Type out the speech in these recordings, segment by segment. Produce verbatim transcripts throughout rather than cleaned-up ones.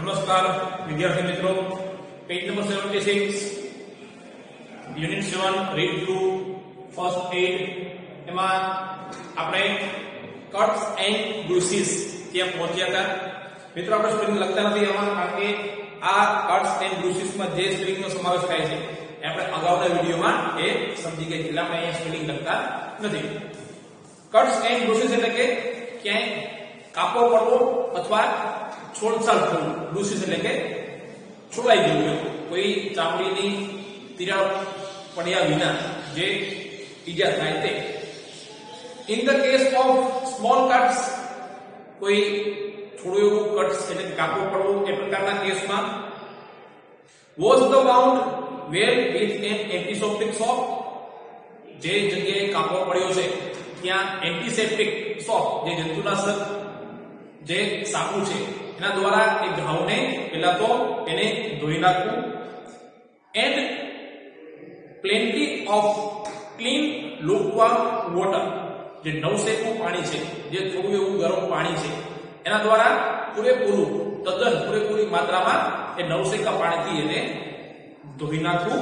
નમસ્કાર વિદ્યાર્થી મિત્રો, પેજ નંબર छिहत्तर, unit seven read through first aid એમાં આપણે કટ્સ એન્ડ બ્રુસીસ ત્યાં પહોંચ્યા હતા. મિત્રો આપણે સ્પેલિંગ લખતા નથી એમાં, કારણ કે આ કટ્સ એન્ડ બ્રુસીસ માં જે સ્પેલિંગ નો સમાવેશ થાય છે આપણે અગાઉના વિડિયોમાં એ સમજી ગયા, એટલે આપણે અહીંયા સ્પેલિંગ લખતા નથી. કટ્સ એન્ડ બ્રુસીસ એટલે કે ક્યાંય કાપો પડવો અથવા છોડછાડ થવું. બ્રુસીસ એટલે કે છોડાઈ જવું, કોઈ ચામડીની તિરાડ પડ્યા વિના જે ઈજા થાય તે. In the case of small cuts, કોઈ થોડું એવું કટ્સ એટલે કાપો પડવો એ પ્રકારના કેસમાં, wash the wound well with an antiseptic soap. જે જગ્યાએ કાપો પડ્યો છે ત્યાં એન્ટીસેપ્ટિક સોપ, જે જંતુનાશક જે સાબુ છે એના દ્વારા એ ઘાવને પહેલા તો એને ધોઈ નાખવું. And plenty of clean lukewarm water, જે નવશેકું પાણી છે, જે થોડું એવું ગરમ પાણી છે એના દ્વારા પૂરેપૂરું તદ્દન પૂરેપૂરી માત્રામાં એ નવશેકા પાણીથી એને ધોઈ નાખવું.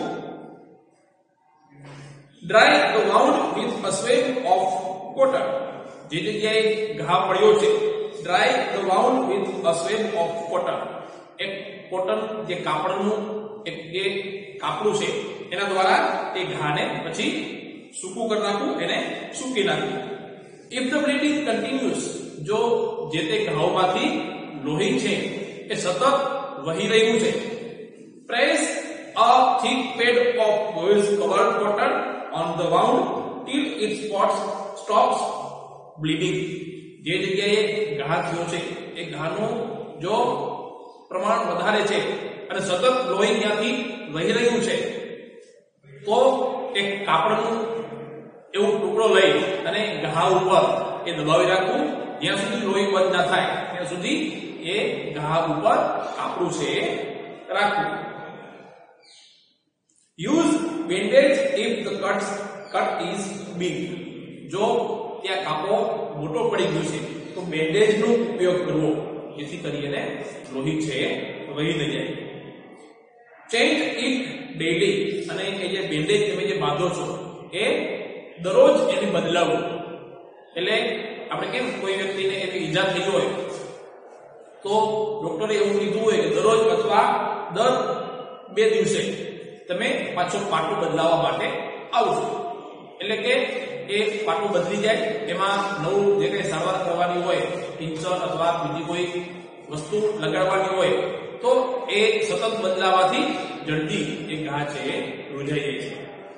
Dry the wound with a swab of cotton. જે જગ્યાએ ઘા પડ્યો છે, dry the wound with a swab of cotton. એક કોટન જે કાપડનું એક જે કાપડું છે એના દ્વારા એ ઘાને પછી સૂકું કરી નાખવું, એને સૂકી નાખવું. ઇફ ધ બ્લીડિંગ કન્ટિન્યુઅસ, જો જે તે ઘાવમાંથી લોહી છે એ સતત વહી રહ્યું છે, press a thick pad of oils covered cotton on the wound till it spots stops bleeding. જે જગ્યાએ ઘા થયો છે એ ઘાનું જો પ્રમાણ વધારે છે અને સતત લોહી ત્યાંથી વહી રહ્યું છે તો એક કાપડનું એવું ટુકડો લઈ અને ઘા ઉપર એ દબાવી રાખવું. જ્યાં સુધી લોહી બંધ ના થાય ત્યાં સુધી એ ઘા ઉપર કાપડું છે રાખવું. Use bandage if the cut cut is big. જો ત્યાં કાપો મોટો પડી ગયો છે તો બેન્ડેજ નો ઉપયોગ કરવો, જેથી કરીને લોહી છે વહી ન જાય. ચેન્જ ઇટ ડેઈલી, અને એ જે બેન્ડેજ તમે જે બાંધો છો એ દરરોજ એને બદલાવો. એટલે આપણે કેમ કોઈ વ્યક્તિને એવી ઈજા થઈ હોય તો ડોક્ટરે એવું કીધું હોય કે દરરોજ અથવા દર બે દિવસે તમે પાછો પાટું બદલાવવા માટે આવજો. એટલે કે એ પાટું બદલી જાય, એમાં નવું જે કંઈ સારવાર કરવાની હોય, પિંચર અથવા બીજી કોઈ વસ્તુ લગાડવાની હોય તો એ સતત બદલાવાથી જલ્દી એ ઘા છે એ રૂઝાઈ જાય છે.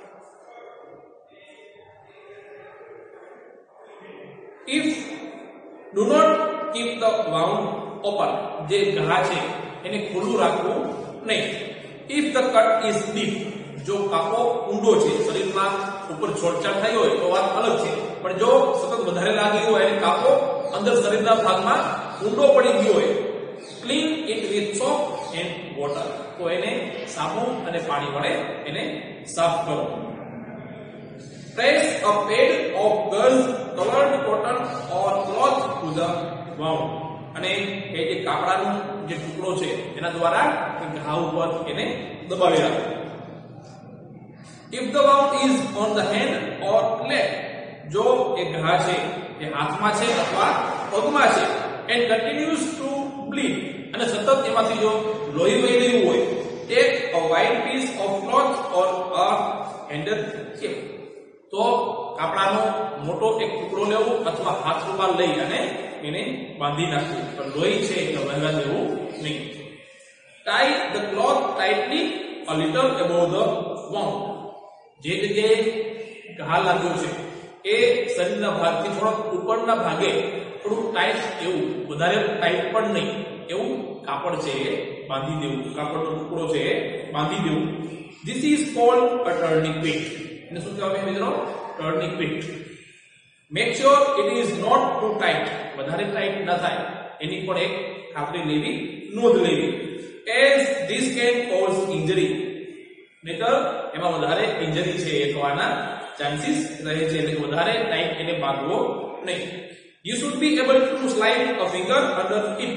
If do not keep the wound open, જે ઘા છે એને ખુલ્લું રાખવું નહીં. If the cut is deep, જો કાપો ઊંડો છે, શરીરમાં ઉપર છોડછાડ થઈ હોય તો વાત અલગ છે, પણ જો સતત વધારે લાગી હોય અને કાપો અંદર શરીરના ભાગમાં ઊંડો પડી ગયો હોય, clean it with soap and water, તો એને સાબુ અને પાણી વડે એને સાફ કરો. Press a pad of girls covered cotton or cloth to the wound, અને એ જે કાપડાનો જે ટુકડો છે એના દ્વારા ઘા ઉપર એને દબાવી રાખો. If the wound is on the hand or leg, જો એ ઘા છે એ હાથમાં છે અથવા પગમાં છે, and continues to bleed, અને સતત એમાંથી જો લોહી વહી રહ્યું હોય, take a white piece of cloth or a handkerchief, તો કાપડાનો મોટો એક ટુકડો લેવો અથવા હાથ રૂમાલ લઈ અને એને બાંધી નાખવું, પણ લોહી છે એ વહેવા દેવું નહીં. Tie the cloth tightly a little above the wound, જે જગ્યાએ ઘા લાગ્યો છે એ શરીરના ભાગથી થોડોક ઉપરના ભાગે થોડું ટાઈટ, એવું વધારે ટાઈટ પણ નહીં એવું કાપડ છે એ બાંધી દેવું, કાપડનો ટુકડો છે એ બાંધી દેવું. This is called a tourniquet. એને શું કહેવાય મિત્રો? Tourniquet. Make sure it is not too tight, વધારે ટાઈટ ન થાય એની પણ એક ખાતરી લેવી, નોંધ લેવી. As this can cause injury, નહીતર એમાં વધારે ઇન્જરી છે એ થવાના ચાન્સીસ રહે છે, એટલે વધારે ટાઈટ એને બાંધવો નહીં. You should be able to slide a finger under it,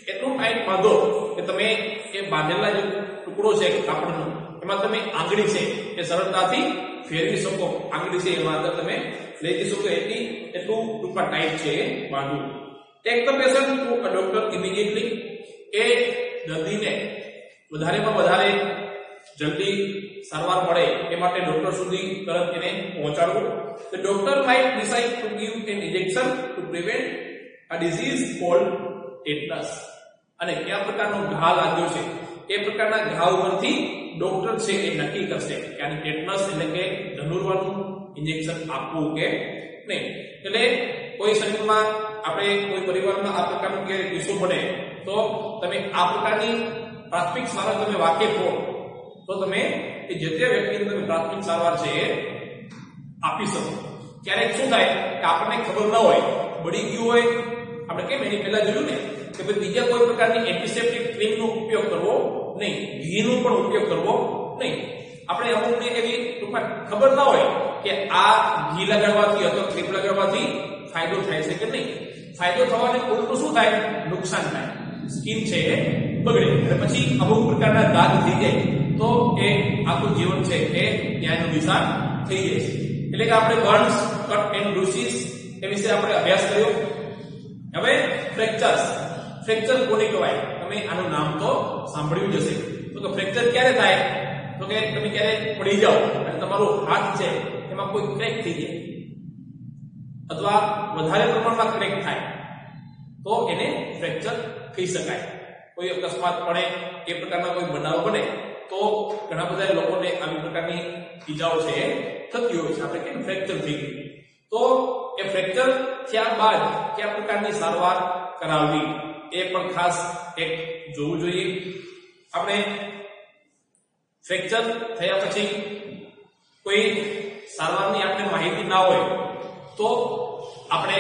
એટલું ટાઈટ બાંધો કે તમે એ બાંધેલા જે ટુકડો છે કાપડનો એમાં તમે આંગળી છે એ સરળતાથી ફેરવી શકો, આંગળી છે એમાં અંદર તમે લઈ જઈ શકો એટલી એટલું ટૂંકા ટાઈટ છે એ બાંધવું. Take the patient to a doctor immediately, એ દર્દીને વધારેમાં વધારે જલ્દી સારવાર મળે એ માટે ડોક્ટર સુધી તરત એને પહોંચાડવું. The doctor might decide to give an injection to prevent a disease called tetanus. અને કયા પ્રકારનો ઘા લાગ્યો છે એ પ્રકારના ઘા ઉપરથી ડોક્ટર છે એ નક્કી કરશે કે આને ટેટનસ એટલે કે ધનુર્વાનું ઇન્જેક્શન આપવું કે નહીં. એટલે કોઈ શરીરમાં આપણે કોઈ પરિવારમાં આ પ્રકારનો કે કિસ્સો બને તો તમે આ પ્રકારની પ્રાથમિક સારવાર તમે વાકેફ હો તો તમે એ જે તે વ્યક્તિને તમે પ્રાથમિક સારવાર છે એ આપી શકો. ક્યારેક શું થાય કે આપણને ખબર ન હોય, બળી ગયું હોય, આપણે કેમ એની પહેલા જોયું ને કે ભાઈ બીજા કોઈ પ્રકારની એન્ટિસેપ્ટિક ક્રીમનો ઉપયોગ કરવો નહીં, ઘીનો પણ ઉપયોગ કરવો નહીં. આપણે અમુકને એવી ટૂંકમાં ખબર ન હોય કે આ ઘી લગાડવાથી અથવા ક્રીમ લગાડવાથી ફાયદો થાય છે કે નહીં. ફાયદો થવાને ઉલટું શું થાય, નુકસાન થાય, સ્કિન છે એ બગડે અને પછી અમુક પ્રકારના દાગ થઈ જાય તો એ આખું જીવન છે એ ત્યાંનું નિશાન થઈ જાય છે. એટલે કે આપણે બર્ન્સ, કટ એન્ડ બ્રુસીસ એ વિશે આપણે અભ્યાસ કર્યો. હવે ફ્રેક્ચર્સ, ફ્રેક્ચર કોને કહેવાય? તમે આનું નામ તો સાંભળ્યું જ હશે. તો કે ફ્રેક્ચર ક્યારે થાય? તો કે તમે ક્યારે પડી જાઓ અને તમારો હાથ છે એમાં કોઈ ક્રેક થઈ જાય અથવા વધારે પ્રમાણમાં ક્રેક થાય તો એને ફ્રેક્ચર કહી શકાય. કોઈ અકસ્માત પડે એ પ્રકારના કોઈ બનાવ બને તો ઘણા બધા લોકોને આવી પ્રકારની ઈજાઓ છે એ થતી હોય છે. આપણે કેમ ફ્રેક્ચર થઈ ગયું તો એ ફ્રેક્ચર થયા બાદ કયા પ્રકારની સારવાર કરાવવી એ પણ ખાસ એક જોવું જોઈએ. આપણે ફ્રેક્ચર થયા પછી કોઈ સારવારની આપણે માહિતી ના હોય તો આપણે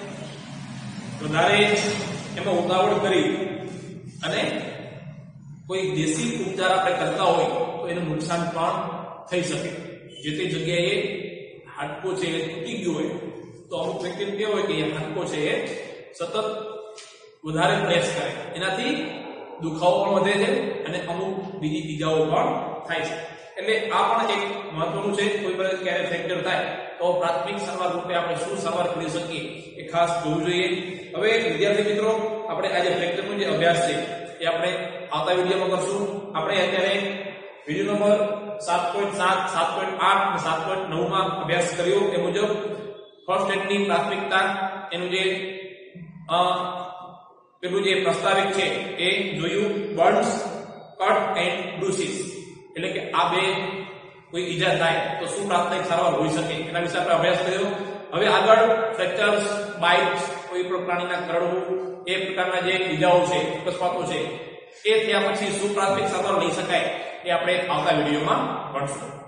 વધારે એમાં ઉતાવળ કરી અને કોઈ દેશી ઉપચાર આપણે કરતા હોય તો એનું નુકસાન પણ થઈ શકે. જે તે જગ્યાએ હાડકો છે એ તૂટી ગયો હોય તો અમુક વ્યક્તિને કેવું હોય કે એ હાડકો છે એ સતત વધારે પ્રેસ કરે, એનાથી દુખાવો પણ વધે છે અને અમુક બીજી ઈજાઓ પણ થાય છે. એટલે આ પણ એક મહત્વનું છે. કોઈ પણ ક્યારે ફ્રેક્ચર થાય તો પ્રાથમિક સારવાર રૂપે આપણે શું સારવાર કરી શકીએ એ ખાસ જોવું જોઈએ. હવે વિદ્યાર્થી મિત્રો, આપણે આજે ફ્રેક્ચરનો જે અભ્યાસ છે એ આપણે આવતા વિડીયોમાં કરશું. આપણે અત્યારે વિડીયો નંબર સાત પોઈન્ટ સાત, સાત પોઈન્ટ આઠ અને સાત પોઈન્ટ નવ માં અભ્યાસ કર્યો. એ મુજબ ફર્સ્ટ એડની પ્રાથમિકતા એનું જે પેલું જે પ્રસ્તાવિક છે એ જોયું. બર્ન્સ, કટ એન્ડ બ્રુસીસ એટલે કે આ બે કોઈ ઈજા થાય તો શું પ્રાથમિક સારવાર હોઈ શકે એના વિશે આપણે અભ્યાસ કર્યો. હવે આગળ ફ્રેક્ચર્સ, બાઇટ્સ, કોઈ પણ પ્રાણીના કરડવું એ પ્રકારના જે ઈજાઓ છે, અકસ્માતો છે એ થયા પછી શું પ્રાથમિક સારવાર લઈ શકાય એ આપણે આવતા વિડીયોમાં ભણશું.